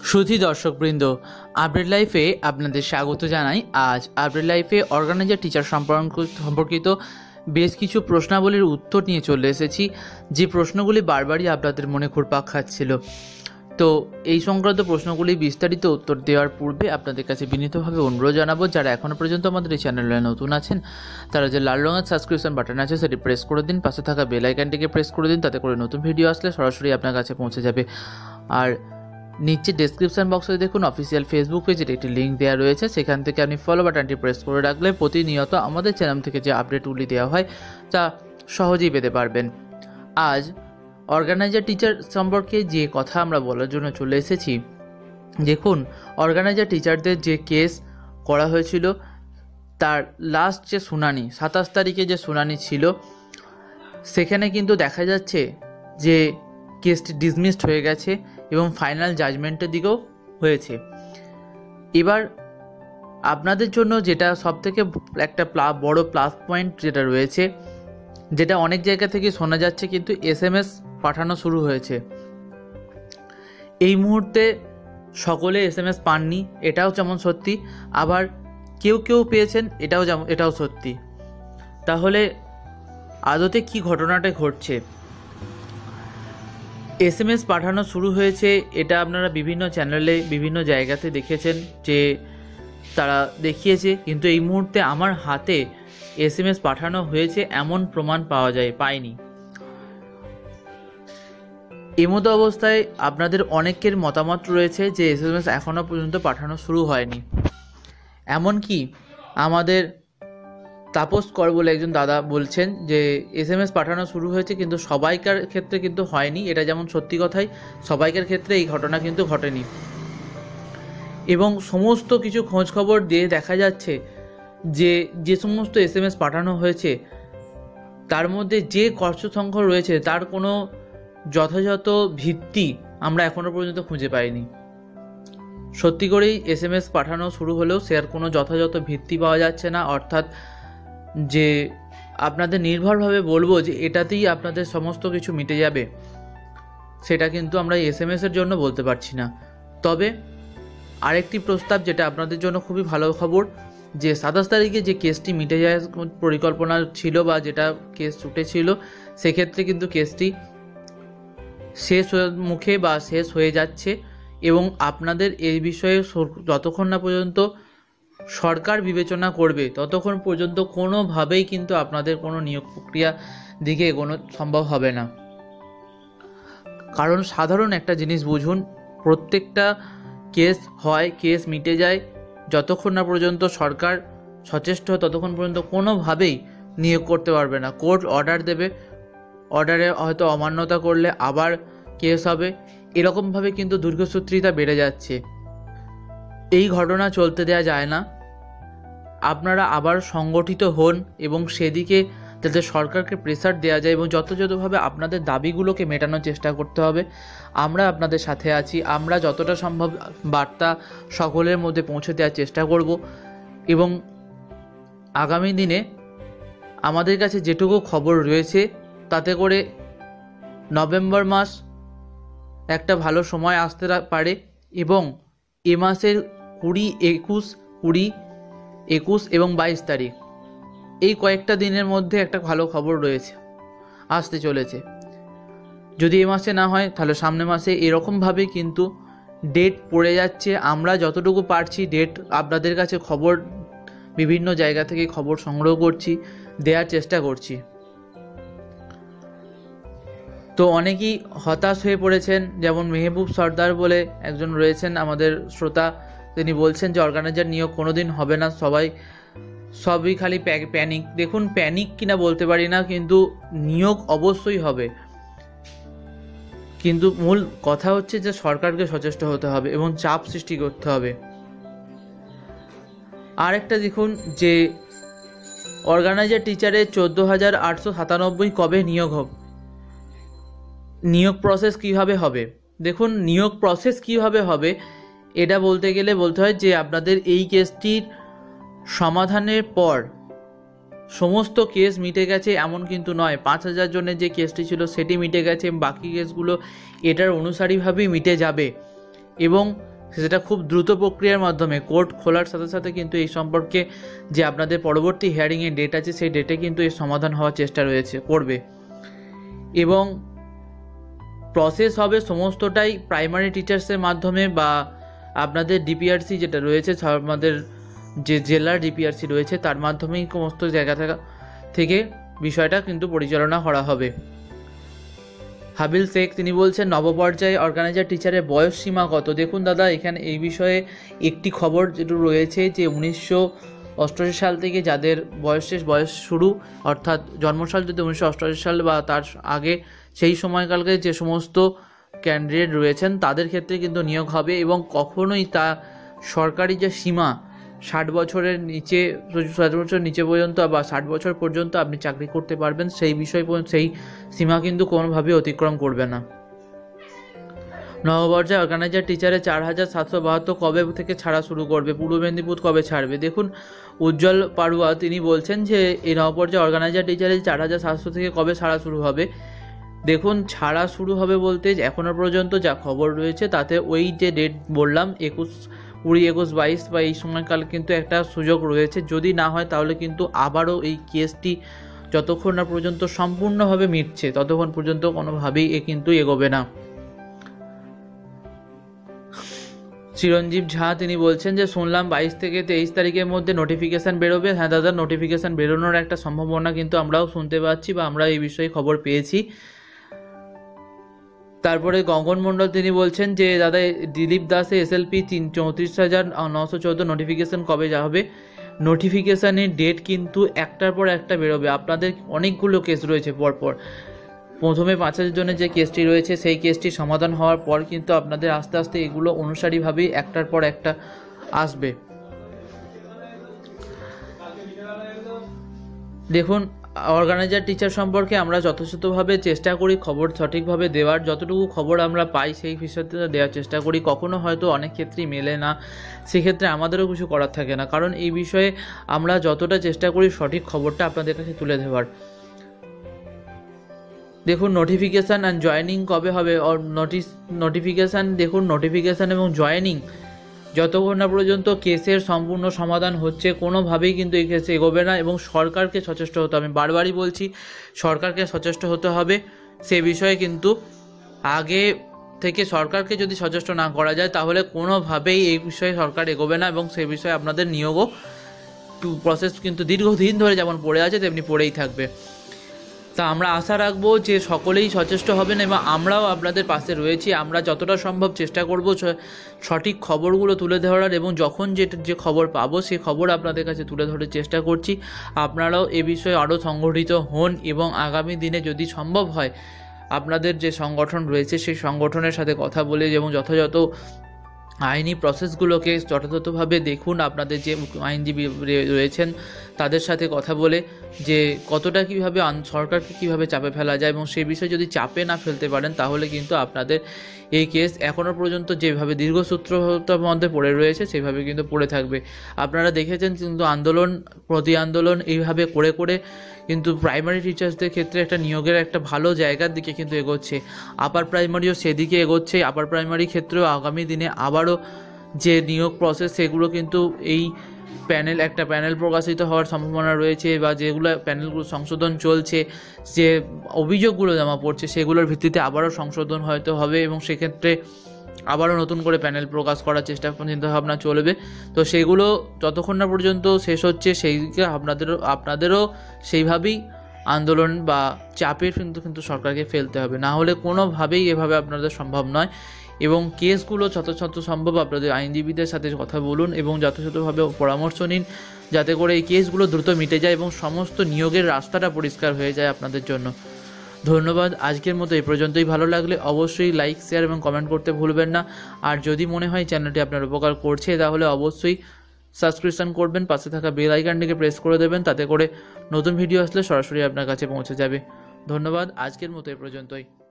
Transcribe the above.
সুধী দর্শকবৃন্দ, আপডেট লাইফে আপনাদের স্বাগত জানাই। আজ আপডেট লাইফে অর্গানাইজার টিচার সম্পর্কিত বেশ কিছু প্রশ্নাবলীর উত্তর নিয়ে চলে এসেছি, যে প্রশ্নগুলি বারবারই আপনাদের মনে ঘুরপাক খাচ্ছিল। তো এই সংক্রান্ত প্রশ্নগুলি বিস্তারিত উত্তর দেওয়ার পূর্বে আপনাদের কাছে বিনীতভাবে অনুরোধ জানাবো, যারা এখনও পর্যন্ত আমাদের এই চ্যানেলে নতুন আছেন তারা যে লাল রঙের সাবস্ক্রিপশন বাটন আছে সেটি প্রেস করে দিন, পাশে থাকা বেল আইকনটিকে প্রেস করে দিন, তাতে করে নতুন ভিডিও আসলে সরাসরি আপনার কাছে পৌঁছে যাবে। আর নিচে ডেসক্রিপশন বক্সে দেখুন অফিসিয়াল ফেসবুক পেজের একটি লিঙ্ক দেওয়া রয়েছে, সেখান থেকে আপনি ফলো বাটনটি প্রেস করে রাখলে প্রতিনিয়ত আমাদের চ্যানেল থেকে যে আপডেটগুলি দেওয়া হয় তা সহজেই পেতে পারবেন। আজ অর্গানাইজার টিচার সম্পর্কে যে কথা আমরা বলার জন্য চলে এসেছি, দেখুন অর্গানাইজার টিচারদের যে কেস করা হয়েছিল তার লাস্ট যে শুনানি 27 তারিখে যে শুনানি ছিল, সেখানে কিন্তু দেখা যাচ্ছে যে কেসটি ডিসমিসড হয়ে গেছে এবং ফাইনাল জাজমেন্টের দিকেও হয়েছে। এবার আপনাদের জন্য যেটা সবথেকে একটা বড় প্লাস পয়েন্ট যেটা রয়েছে, যেটা অনেক জায়গা থেকে শোনা যাচ্ছে কিন্তু SMS পাঠানো শুরু হয়েছে। এই মুহূর্তে সকলে SMS পাননি, এটাও যেমন সত্যি, আবার কেউ কেউ পেয়েছেন, এটাও সত্যি। তাহলে আদতে কি ঘটনাটা ঘটছে? SMS পাঠানো শুরু হয়েছে, এটা আপনারা বিভিন্ন চ্যানেলে বিভিন্ন জায়গাতে দেখেছেন যে তারা দেখিয়েছে, কিন্তু এই মুহূর্তে আমার হাতে SMS পাঠানো হয়েছে এমন প্রমাণ পাইনি। এমতো অবস্থায় আপনাদের অনেকের মতামত রয়েছে যে SMS এখনও পর্যন্ত পাঠানো শুরু হয়নি। এমনকি আমাদের তাপস কর বলে একজন দাদা বলছেন যে SMS পাঠানো শুরু হয়েছে কিন্তু সবাইকার ক্ষেত্রে কিন্তু হয়নি। এটা যেমন সত্যি কথাই, সবাইকার ক্ষেত্রে এই ঘটনা কিন্তু ঘটেনি। এবং সমস্ত কিছু খোঁজ খবর দিয়ে দেখা যাচ্ছে যে সমস্ত SMS পাঠানো হয়েছে তার মধ্যে যে কষ্ট সংখ্যা রয়েছে তার কোনো যথাযথ ভিত্তি আমরা এখনও পর্যন্ত খুঁজে পাইনি। সত্যি করেই SMS পাঠানো শুরু হলেও সে আর কোনো যথাযথ ভিত্তি পাওয়া যাচ্ছে না, অর্থাৎ যে আপনাদের নির্ভরভাবে বলবো যে এটাতেই আপনাদের সমস্ত কিছু মিটে যাবে, সেটা কিন্তু আমরা SMS-এর জন্য বলতে পারছি না। তবে আরেকটি প্রস্তাব, যেটা আপনাদের জন্য খুবই ভালো খবর, যে 27 তারিখে যে কেসটি মিটে যাওয়ার পরিকল্পনা ছিল বা যেটা কেস উঠেছিল, সেক্ষেত্রে কিন্তু কেসটি শেষ মুখে বা শেষ হয়ে যাচ্ছে। এবং আপনাদের এই বিষয়ে যতক্ষণ না পর্যন্ত সরকার বিবেচনা করবে ততক্ষণ পর্যন্ত কোনোভাবেই কিন্তু আপনাদের কোনো নিয়োগ প্রক্রিয়া দিকে এগোনো সম্ভব হবে না। কারণ সাধারণ একটা জিনিস বুঝুন, প্রত্যেকটা কেস মিটে যায় যতক্ষণ না পর্যন্ত সরকার সচেষ্ট হয়, ততক্ষণ পর্যন্ত কোনোভাবেই নিয়োগ করতে পারবে না। কোর্ট অর্ডার দেবে, অর্ডারে হয়তো অমান্যতা করলে আবার কেস হবে, এরকমভাবে কিন্তু দীর্ঘসূত্রিতা বেড়ে যাচ্ছে। এই ঘটনা চলতে দেওয়া যায় না। আপনারা আবার সংগঠিত হন এবং সেদিকে যাতে সরকারকে প্রেসার দেওয়া যায় এবং যথাযথভাবে আপনাদের দাবিগুলোকে মেটানোর চেষ্টা করতে হবে। আমরা আপনাদের সাথে আছি, আমরা যতটা সম্ভব বার্তা সকলের মধ্যে পৌঁছে দেওয়ার চেষ্টা করব। এবং আগামী দিনে আমাদের কাছে যেটুকু খবর রয়েছে তাতে করে নভেম্বর মাস একটা ভালো সময় আসতে পারে এবং এ মাসের 21 এবং 22 তারিখ এই কয়েকটা দিনের মধ্যে একটা ভালো খবর রয়েছে, আসতে চলেছে। যদি এ মাসে না হয় তাহলে সামনের মাসে, এরকমভাবে কিন্তু ডেট পড়ে যাচ্ছে। আমরা যতটুকু পারছি ডেট আপনাদের কাছে খবর বিভিন্ন জায়গা থেকে খবর সংগ্রহ করছি, দেওয়ার চেষ্টা করছি। তো অনেকেই হতাশ হয়ে পড়েছেন, যেমন মেহবুব সর্দার বলে একজন রয়েছেন আমাদের শ্রোতা, তিনি বলছেন যে অর্গানাইজার নিয়োগ কোনোদিন হবে না, সবই খালি প্যানিক। দেখুন, প্যানিক কিনা বলতে পারি না, কিন্তু নিয়োগ অবশ্যই হবে। কিন্তু মূল কথা হচ্ছে যে সরকারকে সচেষ্ট হতে হবে এবং চাপ সৃষ্টি করতে হবে। আরেকটা দেখুন যে অর্গানাইজার টিচারের 14,897 কবে নিয়োগ হবে, নিয়োগ প্রসেস কিভাবে হবে? দেখুন, নিয়োগ প্রসেস কিভাবে হবে এটা বলতে গেলে বলতে হয় যে আপনাদের এই কেসটির সমাধানের পর সমস্ত কেস মিটে গেছে এমন কিন্তু নয়। 5,000 জনের যে কেসটি ছিল সেটি মিটে গেছে, বাকি কেসগুলো এটার অনুসারীভাবেই মিটে যাবে। এবং সেটা খুব দ্রুত প্রক্রিয়ার মাধ্যমে কোর্ট খোলার সাথে সাথে কিন্তু এই সম্পর্কে যে আপনাদের পরবর্তী হিয়ারিংয়ের ডেট আছে সেই ডেটে কিন্তু এর সমাধান হওয়ার চেষ্টা করবে। এবং প্রসেস হবে সমস্তটাই প্রাইমারি টিচার্সের মাধ্যমে বা আপনাদের ডিপিআরসি যেটা রয়েছে, আমাদের যে জেলার ডিপিআরসি রয়েছে তার মাধ্যমেই সমস্ত জায়গা থেকে বিষয়টা কিন্তু পরিচালনা করা হবে। হাবিল শেখ তিনি বলছেন, নবপর্যায়ে অর্গানাইজার টিচারের বয়স সীমা কত? দেখুন দাদা, এখানে এই বিষয়ে একটি খবর যেটা রয়েছে যে 1988 সাল থেকে যাদের বয়স শুরু, অর্থাৎ জন্মসাল যদি 1988 সাল বা তার আগে, সেই সময়কালকে যে সমস্ত ক্যান্ডিডেট রয়েছেন তাদের ক্ষেত্রে কিন্তু নিয়োগ হবে। এবং কখনোই তা সরকারি যে সীমা 60 বছরের নিচে, 60 বছর নিচে পর্যন্ত বা 60 বছর পর্যন্ত আপনি চাকরি করতে পারবেন, সেই সেই সীমা কিন্তু কোনোভাবে অতিক্রম করবে না। নবপর্যায়ে অর্গানাইজার টিচারে 4772 কবে থেকে ছাড়া শুরু করবে? পূর্ব মেদিনীপুর কবে ছাড়বে? দেখুন, উজ্জ্বল পাড়ুয়া তিনি বলছেন যে এই নবপর্যায়ে অর্গানাইজার টিচারে 4700 থেকে কবে ছাড়া শুরু হবে। দেখুন, ছাড়া শুরু হবে বলতে এখনও পর্যন্ত যা খবর রয়েছে তাতে ওই যে ডেট বললাম 20, 21, 22 বা এই সময়কাল কিন্তু একটা সুযোগ রয়েছে। যদি না হয় তাহলে কিন্তু আবারও এই কেসটি যতক্ষণ না পর্যন্ত সম্পূর্ণভাবে মিটছে ততক্ষণ পর্যন্ত কোনোভাবেই কিন্তু এগোবে না। চিরঞ্জীব ঝা তিনি বলছেন যে শুনলাম 22 থেকে 23 তারিখের মধ্যে নোটিফিকেশান বেরোবে। হ্যাঁ দাদা, নোটিফিকেশান বেরোনোর একটা সম্ভাবনা কিন্তু আমরাও শুনতে পাচ্ছি বা আমরা এই বিষয়ে খবর পেয়েছি। তারপরে গগন মণ্ডল তিনি বলছেন যে দাদা, দিলীপ দাসে এসএলপি 34,914 নোটিফিকেশান কবে হবে? নোটিফিকেশানের ডেট কিন্তু একটার পর একটা বেরোবে। আপনাদের অনেকগুলো কেস রয়েছে পরপর। প্রথমে 5,000 জনের যে কেসটি রয়েছে সেই কেসটি সমাধান হওয়ার পর কিন্তু আপনাদের আস্তে আস্তে এগুলো অনুসারীভাবেই একটার পর একটা আসবে। দেখুন, অর্গানাইজার টিচার সম্পর্কে আমরা যথাযথভাবে চেষ্টা করি খবর সঠিকভাবে দেওয়ার, যতটুকু খবর আমরা পাই সেই বিষয়তে দেওয়ার চেষ্টা করি। কখনো হয়তো অনেক ক্ষেত্রেই মেলে না, সেক্ষেত্রে আমাদেরও কিছু করার থাকে না, কারণ এই বিষয়ে আমরা যতটা চেষ্টা করি সঠিক খবরটা আপনাদের কাছে তুলে দেওয়ার। দেখুন, নোটিফিকেশান অ্যান্ড জয়েনিং কবে হবে? নোটিফিকেশান, দেখুন নোটিফিকেশান এবং জয়েনিং যতক্ষণ না পর্যন্ত কেসের সম্পূর্ণ সমাধান হচ্ছে কোনোভাবেই কিন্তু এই কেসে এগোবে না। এবং সরকারকে সচেষ্ট হতে হবে, আমি বারবারই বলছি সরকারকে সচেষ্ট হতে হবে সে বিষয়ে। কিন্তু আগে থেকে সরকারকে যদি সচেষ্ট না করা যায় তাহলে কোনোভাবেই এই বিষয়ে সরকার এগোবে না এবং সেই বিষয়ে আপনাদের নিয়োগও প্রসেস কিন্তু দীর্ঘদিন ধরে যেমন পড়ে আছে তেমনি পড়েই থাকবে। তা আমরা আশা রাখবো যে সকলেই সচেষ্ট হবেন এবং আমরাও আপনাদের পাশে রয়েছি। আমরা যতটা সম্ভব চেষ্টা করব সঠিক খবরগুলো তুলে ধরার এবং যখন যে খবর পাবো সেই খবর আপনাদের কাছে তুলে ধরার চেষ্টা করছি। আপনারাও এ বিষয়ে আরও সংগঠিত হন এবং আগামী দিনে যদি সম্ভব হয় আপনাদের যে সংগঠন রয়েছে সেই সংগঠনের সাথে কথা বলে এবং যথাযথ আইনি প্রসেসগুলোকে যথাযথভাবে দেখুন। আপনাদের যে আইনজীবী রয়েছেন তাদের সাথে কথা বলে যে কতটা কীভাবে সরকারকে কীভাবে চাপে ফেলা যায় এবং সেই বিষয়ে যদি চাপে না ফেলতে পারেন তাহলে কিন্তু আপনাদের এই কেস এখনও পর্যন্ত যেভাবে দীর্ঘসূত্রতার মধ্যে পড়ে রয়েছে সেভাবে কিন্তু পড়ে থাকবে। আপনারা দেখেছেন কিন্তু আন্দোলন প্রতি আন্দোলন এইভাবে করে করে কিন্তু প্রাইমারি টিচার্সদের ক্ষেত্রে একটা নিয়োগের একটা ভালো জায়গার দিকে কিন্তু এগোচ্ছে। আপার প্রাইমারিও সেদিকে এগোচ্ছে। আপার প্রাইমারি ক্ষেত্রেও আগামী দিনে আবারও যে নিয়োগ প্রসেস সেগুলো কিন্তু এই একটা প্যানেল প্রকাশিত হওয়ার সম্ভাবনা রয়েছে বা যেগুলো প্যানেলগুলো সংশোধন চলছে, যে অভিযোগগুলো জমা পড়ছে সেগুলোর ভিত্তিতে আবারও সংশোধন হয়তো হবে এবং সেক্ষেত্রে আবারও নতুন করে প্যানেল প্রকাশ করার চিন্তাভাবনা চলবে। তো সেগুলো যতক্ষণ না পর্যন্ত শেষ হচ্ছে সেইদিকে আপনাদেরও সেইভাবেই আন্দোলন বা চাপের কিন্তু সরকারকে ফেলতে হবে, না হলে কোনোভাবেই এভাবে আপনাদের সম্ভব নয়। এবং কেসগুলো যত সম্ভব আপনাদের আইনজীবীদের সাথে কথা বলুন এবং যথাযথভাবে পরামর্শ নিন যাতে করে এই কেসগুলো দ্রুত মিটে যায় এবং সমস্ত নিয়োগের রাস্তাটা পরিষ্কার হয়ে যায় আপনাদের জন্য। ধন্যবাদ। আজকের মতো এই পর্যন্তই। ভালো লাগলে অবশ্যই লাইক, শেয়ার এবং কমেন্ট করতে ভুলবেন না। আর যদি মনে হয় চ্যানেলটি আপনার উপকার করছে তাহলে অবশ্যই সাবস্ক্রিপশন করবেন, পাশে থাকা বেল আইকনটিকে প্রেস করে দেবেন, তাতে করে নতুন ভিডিও আসলে সরাসরি আপনার কাছে পৌঁছে যাবে। ধন্যবাদ। আজকের মতো এই পর্যন্তই।